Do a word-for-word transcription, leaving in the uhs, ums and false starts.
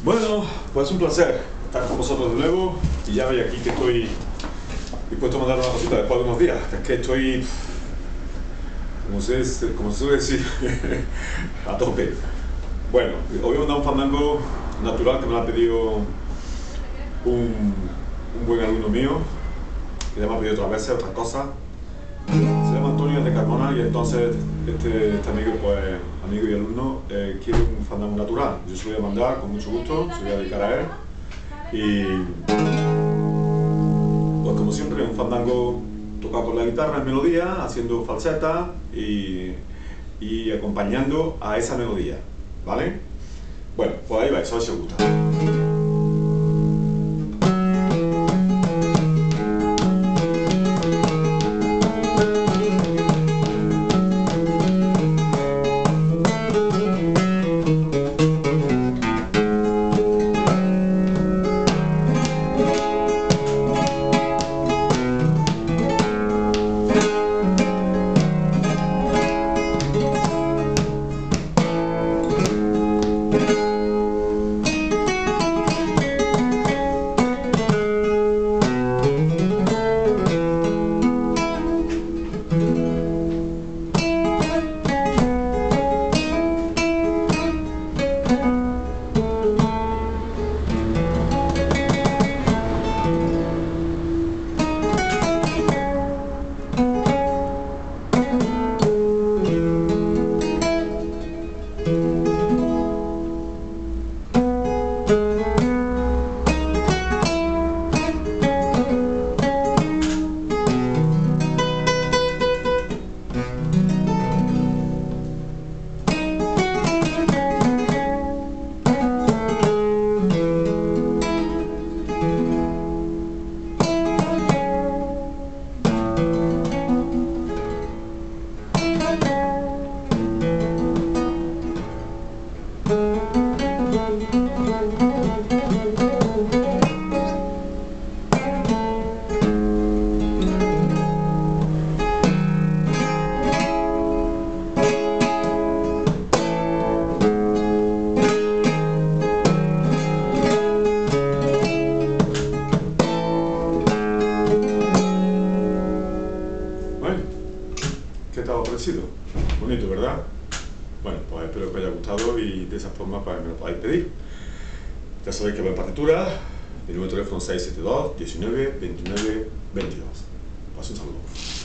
Bueno, pues un placer estar con vosotros de nuevo y ya veis aquí que estoy dispuesto a mandar una cosita después de unos días. Es que estoy, como se, como se suele decir, a tope. Bueno, hoy voy a mandar un fandango natural que me lo ha pedido un, un buen alumno mío, que ya me ha pedido otras veces otras cosas. Se llama Antonio de Carmona y entonces este, este amigo, pues, amigo y alumno eh, quiere un fandango natural. Yo se lo voy a mandar con mucho gusto, se lo voy a dedicar a él. Y pues como siempre, un fandango tocado con la guitarra en melodía, haciendo falseta y, y acompañando a esa melodía, ¿vale? Bueno, pues ahí va, eso si os gusta. ¿Qué tal os ha parecido? Bonito, ¿verdad? Bueno, pues espero que os haya gustado y de esa forma pues, me lo podáis pedir. Ya sabéis que va en partitura, mi número de teléfono seis siete dos, diecinueve, veintinueve, veintidós. Pues un saludo.